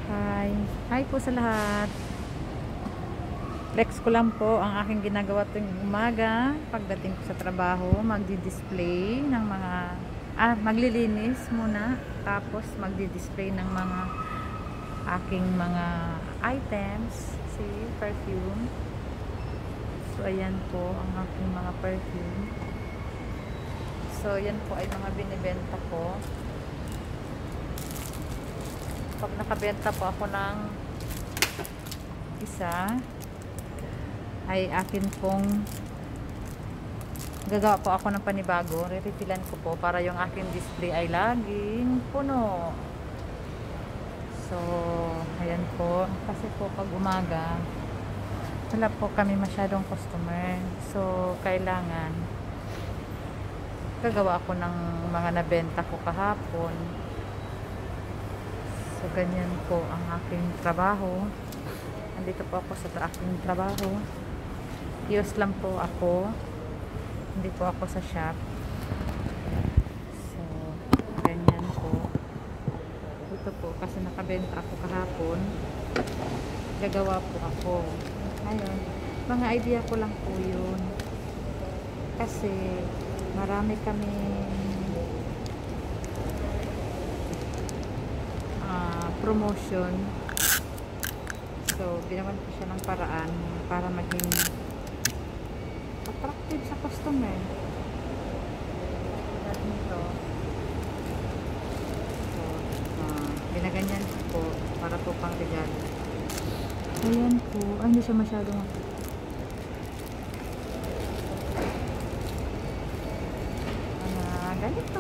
Hi. Hi po sa lahat. Flex ko lang po ang aking ginagawa tuwing umaga. Pagdating ko sa trabaho, magdi-display ng mga maglilinis muna. Tapos magdi-display ng mga aking mga items. See, perfume. So ayan po ang aking mga perfume. So yan po ay mga binibenta ko. Pag nakabenta po ako ng isa, ay akin pong gagawa po ako ng panibago. Re-refillan ko po para yung aking display ay laging puno. So ayan po, kasi po pag umaga wala po kami masyadong customer, so kailangan gagawa ako ng mga nabenta ko kahapon. So ganyan po ang aking trabaho. Nandito po ako sa aking trabaho. Kiosk lang po ako. Hindi po ako sa shop. So ganyan po. Ito po kasi nakabenta ako kahapon. Gagawa po ako. Ayun. Mga idea ko lang po yun. Kasi marami kami promotion. So ginawan ko siya ng paraan para maging attractive sa customer. At nito, so ginaganyan ko po para po pang regalo. Ayan po. Ay, hindi siya masyadong ganito.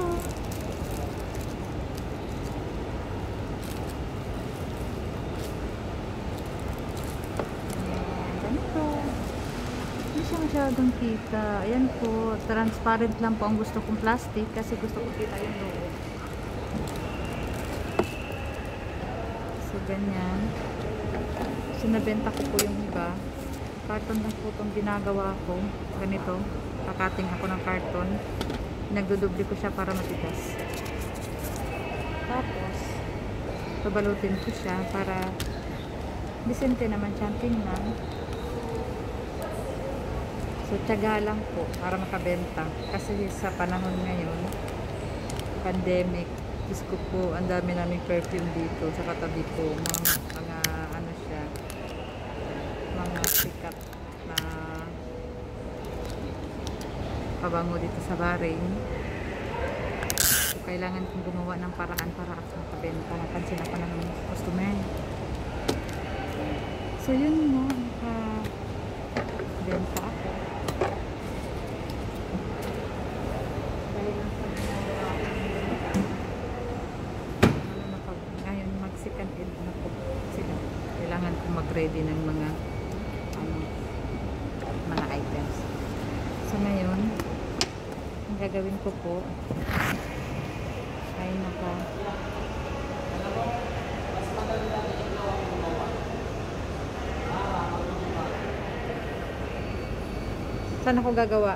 Masyadong kita. Ayan po, transparent lang po ang gusto kong plastic kasi gusto ko kita yung loob. So ganyan. Sinabenta ko po yung iba. Karton lang po itong ginagawa ko. Ganito, kakating ako ng karton. Nagdudubli ko siya para matigas. Tapos babalutin ko siya para disente naman siyang tingnan. So, tiyaga lang po para makabenta. Kasi sa panahon ngayon, pandemic, Diyos ko po, ang dami naming perfume dito sa katabi ko. Mga ano siya, mga sikat na pabango dito sa Bahrain. So, kailangan kong gumawa ng paraan para ako makabenta. Napansin ako ng customer. So, yun mo, nakabenta ako. Kailangan ko mag-ready ng mga items. So ngayon, ang gagawin ko po ay saan ako gagawa?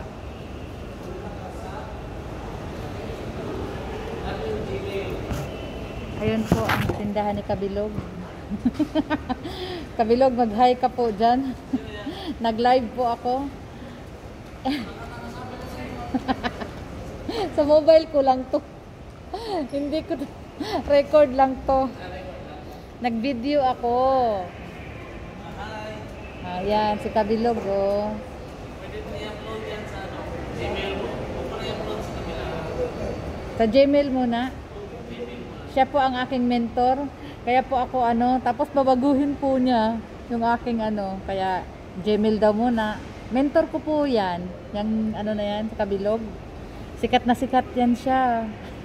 Ayun po ang tindahan ni Kabilog. Kabilog, mag-hi ka po dyan. Nag-live po ako. Sa mobile ko lang to. Hindi ko record lang to. Nag-video ako. Ayan, si Kabilog, oh. Pwede mo i-upload yan sa Gmail mo. O para i-upload sa kabila. Sa Gmail muna. Siya po ang aking mentor. Kaya po ako tapos babaguhin po niya yung aking kaya Gmail daw muna. Mentor ko po yan. Yung na yan, sa Kabilog. Sikat na sikat yan siya.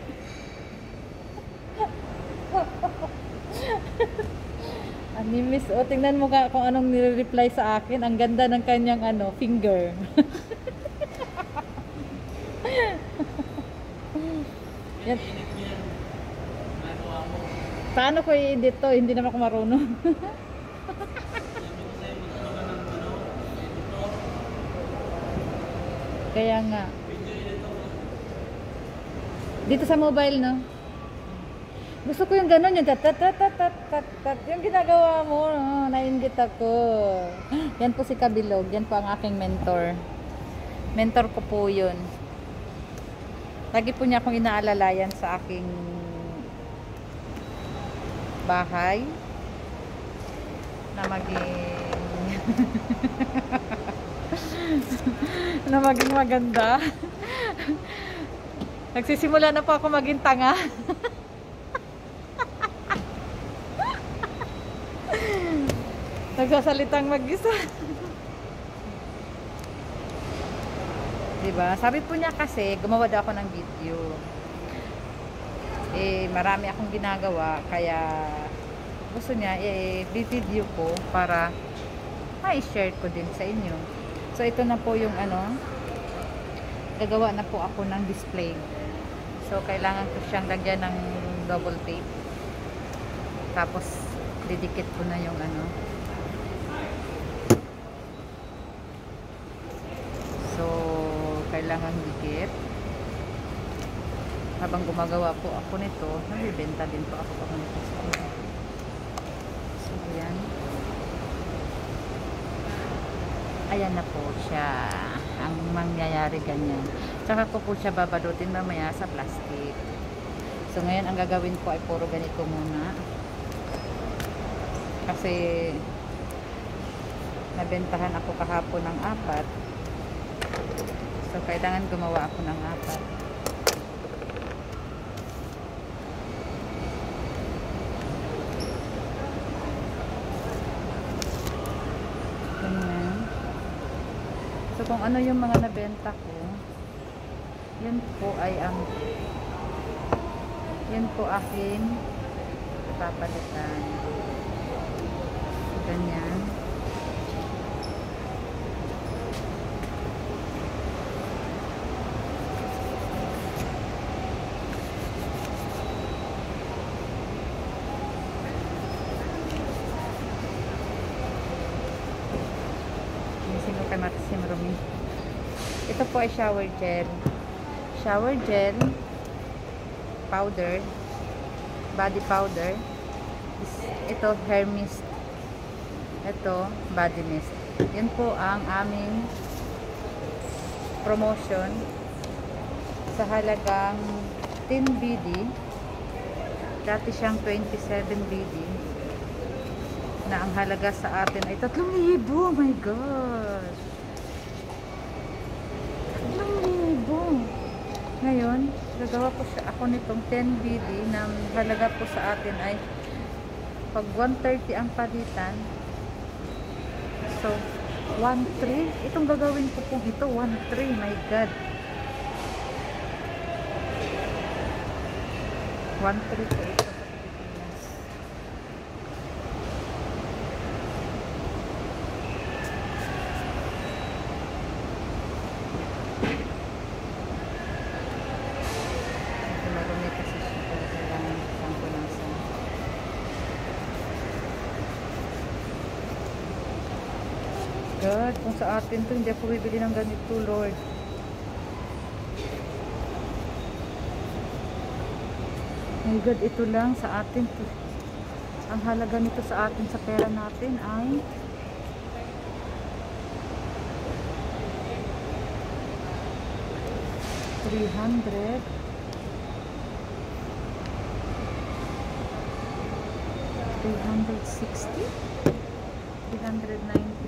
Animis, tingnan mo kung anong nire-reply sa akin. Ang ganda ng kanyang finger. Yan. Paano ko i-edit to? Hindi naman ako marunong. Kaya nga. Dito sa mobile, no? Gusto ko yung gano'n, yung tat tat tat tat tat tat tat. Yung ginagawa mo, oh, nainggit ako. Yan po si Kabilog. Yan po ang aking mentor. Mentor ko po yun. Lagi po niya akong inaalalayan sa aking bahay na na maging maganda. Nagsisimula na po ako maging tanga. Nagsasalitang mag-isa. Diba? Sabi po niya kasi, gumawa daw ako ng video. Eh, marami akong ginagawa, kaya gusto niya, i-video ko para ma-share ko din sa inyo. So, ito na po yung ano, gagawa na po ako ng display. So, kailangan ko siyang lagyan ng double tape. Tapos, didikit ko na yung ano. So, kailangan dikit. Habang gumagawa po ako nito, nagbibenta din po ako nito. So, ayan. Ayan na po siya. Ang mangyayari ganyan. Tsaka ko po siya babalutin mamaya sa plastic. So, ngayon ang gagawin ko ay puro ganito muna. Kasi nabentahan ako kahapon ng 4. So, kailangan gumawa ako ng 4. Ganyan. So, kung ano yung mga nabenta ko, yun po ay yun po akin ipapalitan. So, ganyan. Sino kay Martin Rumi. Ito po ay shower gel. Shower gel, powder, body powder. Ito hair mist. Ito body mist. Yan po ang aming promotion sa halagang 10 BD. Dati siyang 27 BD. Na ang halaga sa atin ay 3,000. Oh my gosh. 3,000. Ngayon, gagawa po ako nitong 10 BD na halaga po sa atin ay pag 130 ang palitan. So, 1,300. Itong gagawin ko po ito, 1,300. My God. 1,300 po ito. God, kung sa atin to, hindi ako bibili ng ganito, Lord. My God, ito lang sa atin to. Ang halaga nito sa atin, sa pera natin ay $300. 360? 390.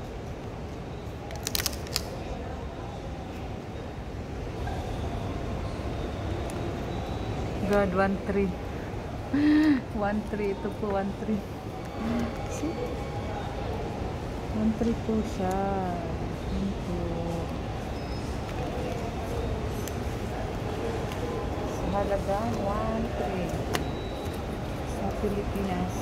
God, 1,300. 1,300. Ito po, 1,300. See? 1,300 po siya. Yan po. Sa halaga, 1,300. Sa Pilipinas.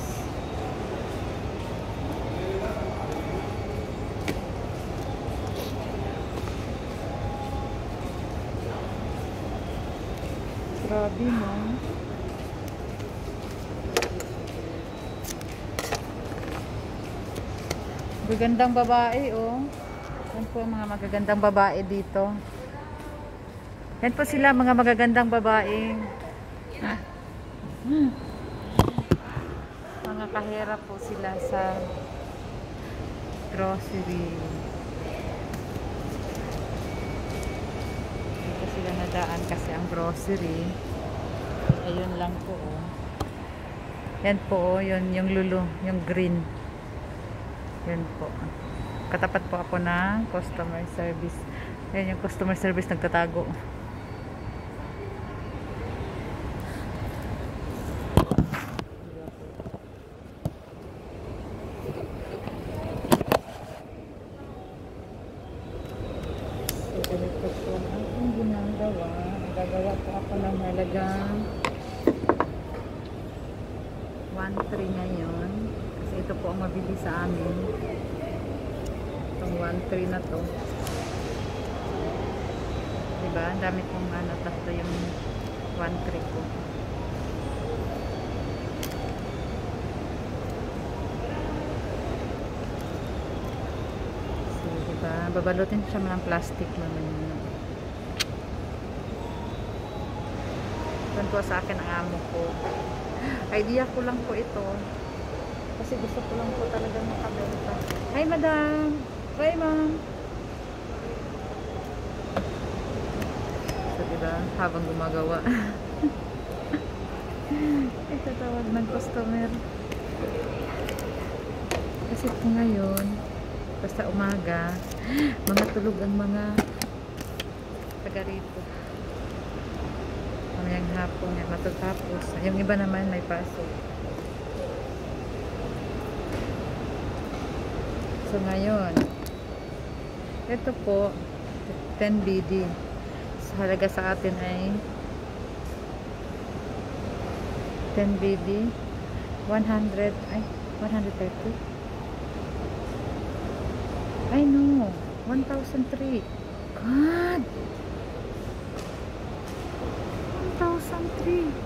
Grabe, no? Magagandang babae, oh. Yan po ang mga magagandang babae dito. Yan po sila, mga magagandang babae. mga kahera po sila sa grocery. Dito sila nadaan kasi ang grocery. Ayun lang po. Oh. Yan po, oh, yun, yung lulu, yung green. Yun po. Katapat po ako ng customer service. Yan yung customer service nagtatago. Ganito po ang aking ginagawa. Gagawa po ako ng halagang 1.3 ngayon. Kasi ito po ang mabili sa amin. Itong 1.3 na to. Diba? Ang dami pong ano, tatlo yung 1.3 ko. So, diba? Babalutin siya ng plastic naman yun. Doon po sa akin ang amo ko. Idea ko lang po ito. Kasi gusto ko lang po talaga makabenta. Hi, madam! Hi, ma'am! So, diba? Habang gumagawa. Ito tawag ng customer. Kasi po ngayon, basta umaga, mga tulog ang mga taga rito. Mamayang hapon yan, matatapos. Yung iba naman may pasok. So ngayon, ito po 10 BD. So halaga sa atin ay 10 BD 100 ay 130. Ay no, 1,003. God, 1,003.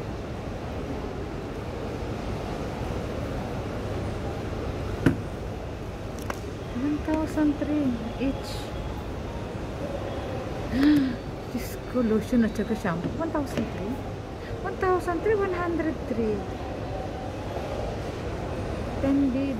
each. Diyos ko, lotion at saka shampoo. 1,003? 1,003, 103. 10 BD.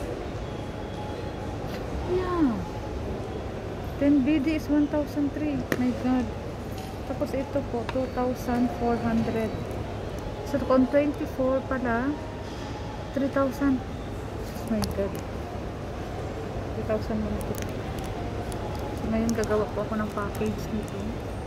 Yeah. 10 BD is 1,003. My God. Tapos ito po, 2,400. So, kung 24 pala, 3,000. My God. 3,000 lang ito. So, ngayon gagawa po ako ng package nito.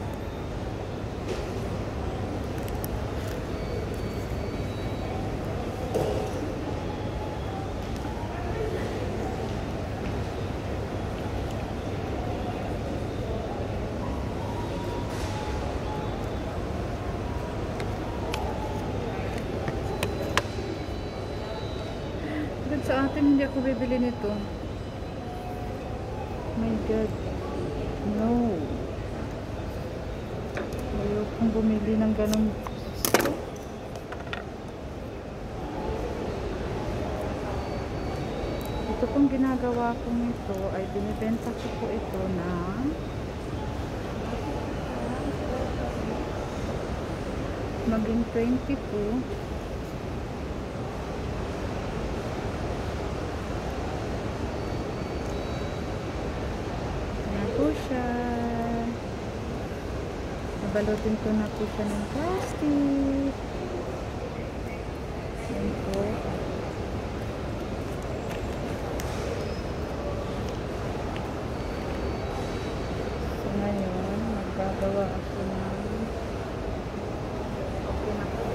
Dun sa atin, hindi ako bibili nito. My God. No. Ayaw kong bumili ng ganun. Ito pong ginagawa kong ito ay binibenta ko po ito na maging 22. Po siya. Nabalutin ko na po siya ng plastic. Yan po. So ngayon, magagawa ako ng okay na po.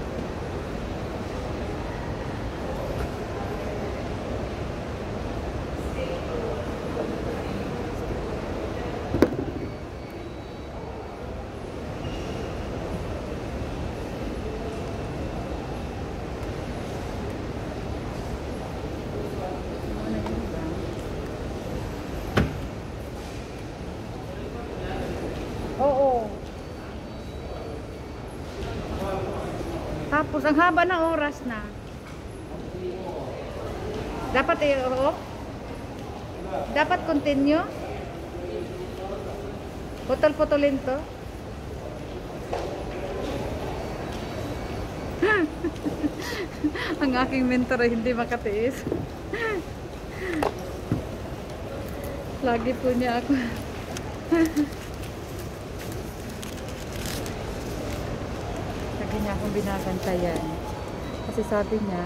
Oo. Tapos, ang haba ng oras na. Dapat i-off? Dapat continue? Putol-putulin to? Ang aking mentor ay hindi makatiis. Lagi po niya ako. Lagi niya akong binabantayan. Kasi sabi niya,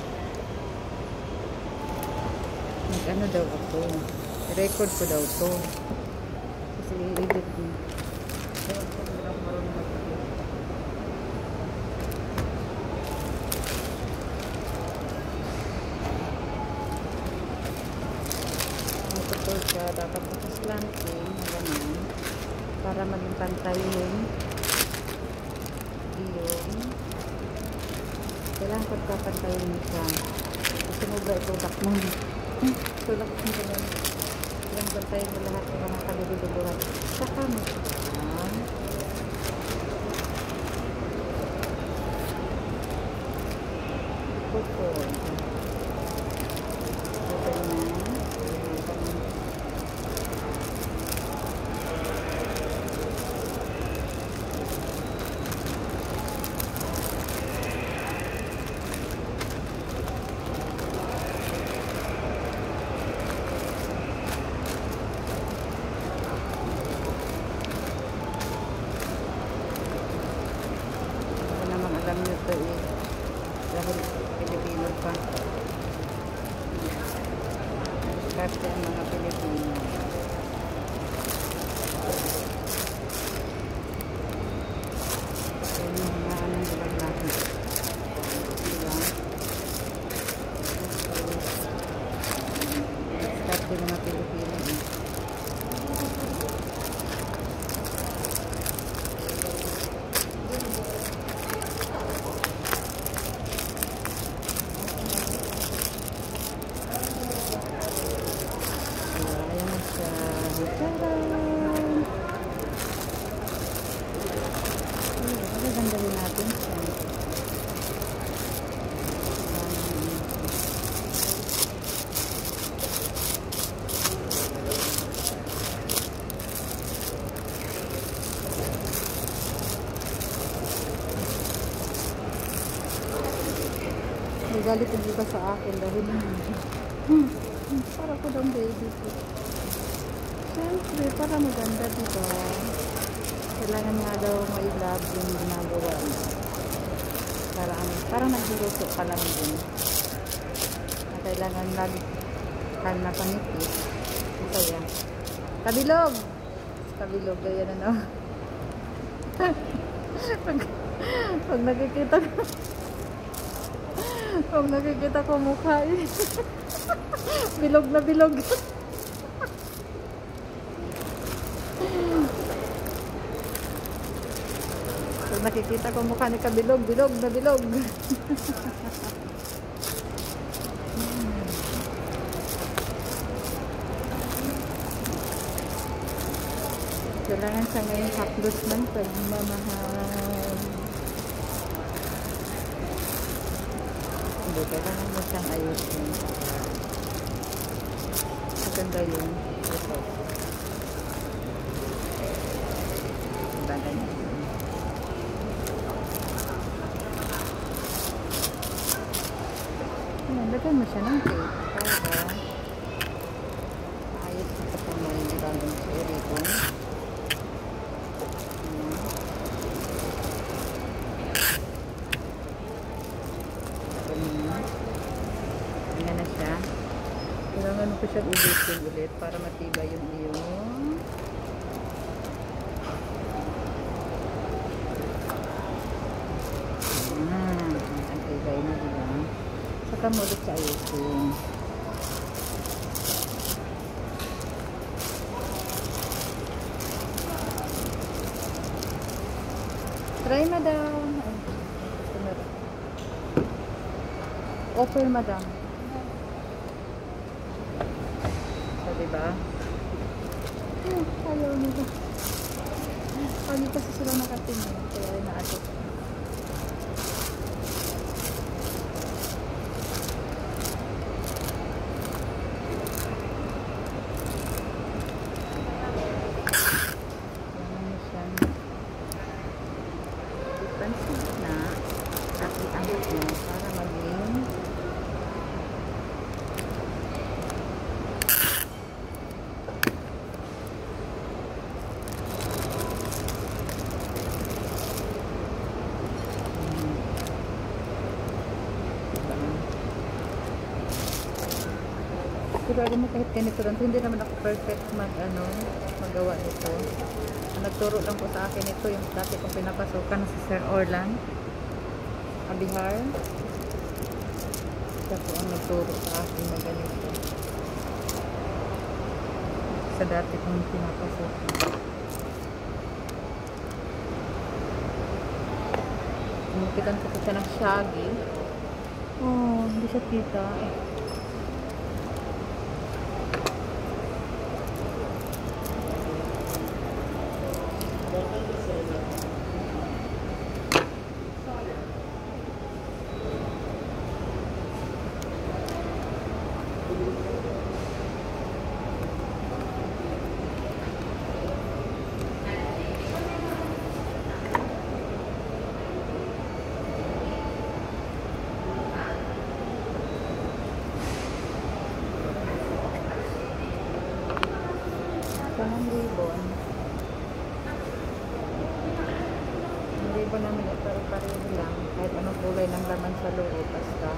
ano daw ako. I-record ko daw to. Kasi i-edit niya. Ewan ko, hindi ako marunong mag-edit. Ito siya, dapat nakaslanting na gano'n para maging pantay yung kailangan pagkapantayin mo siya kasi mo ba itulak mo tulak mo gano'n yung pantayin mo lahat ng mga kalulubuhan saka mo siya pupon alam nyo ito eh dahil Pilipino pa kasi ang mga Pilipino yun yung mga anong bulag natin diba kasi mga Pilipino eh gagawin natin siya. Nagalit ang iba sa akin dahil para ko daw baby ko. Siyempre, para maganda dito. Kailangan nga daw may love yung ginagawa mo. Parang nagluluto ka lang din. Na kailangan lagi kang napanipis. Kaya, kabilog! Kabilog, gaya na no. Pag nakikita ko mukha eh. Bilog na bilog. Pag nakikita ko mukha ni kabilog, bilog na bilog. Kailangan siya ngayon haplos ng pagmamahal. Hindi, kailangan mo siyang ayusin. Maganda yun. Ito. Diba ganyan? Lagyan mo siya ng cake para ayos na sa mga bagong cherry ko. Ayan na siya. Kailangan ko siya ulitin ulit para matibay yung iyong ang tibay na diba? Saka mo ulit sa ayusin. Try madam. Offer madam. So diba? Ayaw nila. Pagi kasi sila nakatingin. Kaya ay naatot. Pansin na at ang Pero alam mo, kahit ganito lang, hindi naman ako perfect magawa nito. Ang nagturo lang po sa akin ito, yung dati kong pinapasukan na si Sir Orlan Abihar. Siya po ang nagturo sa akin na ganito. Sa dati kong pinapasukan. Umukitan ko siya ng shaggy. Oh, hindi siya kita. Ang ribbon. Ang ribbon namin ay pare-pareho lang. Kahit anong kulay ng laman sa loob. Basta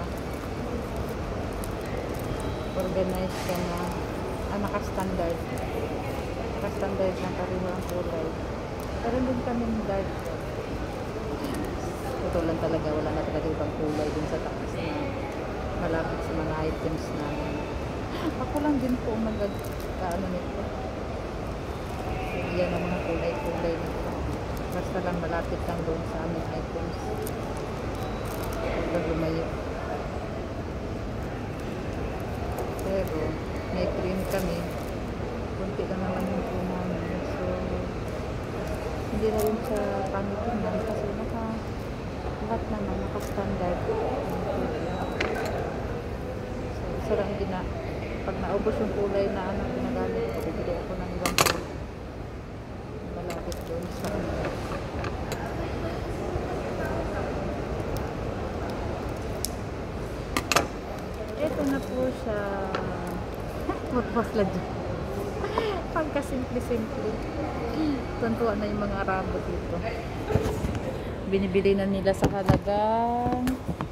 naka-organize ka na naka-standard. Naka-standard na pareho ang kulay. Pero din kami dark. Ito lang talaga. Wala na talaga ibang kulay dun sa taas na malapit sa mga items namin. Ako lang din po nagkaano nito. Yan ang mga kulay-kulay nito. Basta lang malapit lang doon sa aming items. Huwag lumayo. Pero may cream kami. Kunti lang naman yung cream namin. So, hindi na rin siya pangitinan kasi lahat naman naka-standard. So, isa lang din na pag naubos yung kulay na ginagamit ko, bibili ako ng ibang kulay. Malapit doon sa ito na po siya. Magpasla dyan. Pagka-simple-simple. Tuntua na yung mga Arabo dito. Binibili na nila sa halagang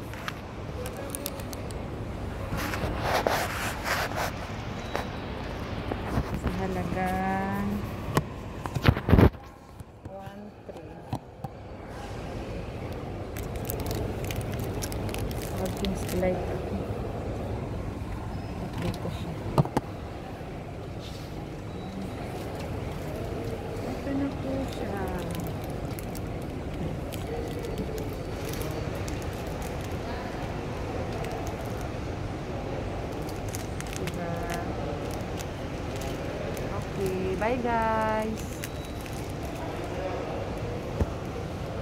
halagang 1.3. Pins light dito siya. Ito na po siya. Diba? Okay, bye guys.